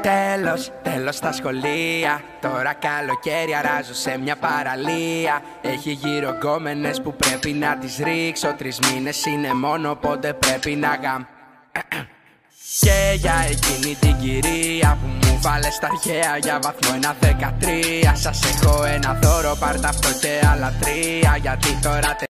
Τέλος στα σχολεία. Τώρα καλοκαίρι αράζω σε μια παραλία. Έχει γύρω γκόμενες που πρέπει να τις ρίξω. 3 μήνες είναι μόνο, πότε πρέπει να Και για εκείνη την κυρία που μου βάλε στα αρχαία για βαθμό 1-13. Σας έχω ένα δώρο, πάρ' τα αυτό και άλλα 3. Γιατί τώρα